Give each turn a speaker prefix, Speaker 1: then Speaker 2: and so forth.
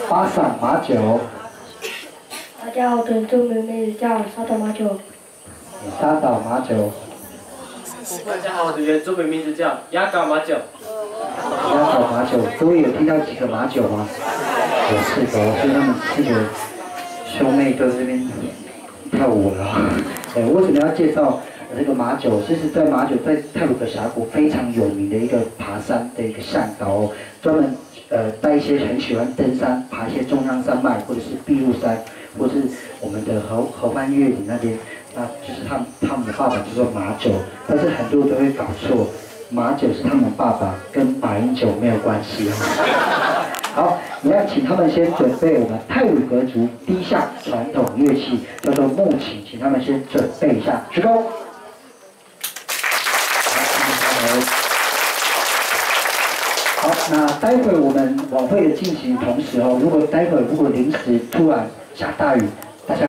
Speaker 1: 八嗓马九。
Speaker 2: 大家好，我的中文名字叫沙岛马九。
Speaker 1: 沙岛马九。
Speaker 3: 大家好，我的中文名字叫鸭搞马九。
Speaker 1: 鸭搞马九，各位有听到几个马九吗？有4个，所以他们4个兄妹都在这边跳舞了。为什么要介绍这个马九？其实，在马九在太鲁阁峡谷非常有名的一个爬山的一个向导哦，专门带一些很喜欢登山、爬一些中央山脉或者是碧露山，或是我们的合欢岳岭那边，那就是他们的爸爸叫做马九，但是很多人都会搞错，马九是他们爸爸，跟马英九没有关系哦。好，你要请他们先准备我们太鲁阁族第一项传统乐器，叫做木琴，请他们先准备一下，鞠躬。好，那待会我们晚会的进行同时哦，如果待会临时突然下大雨，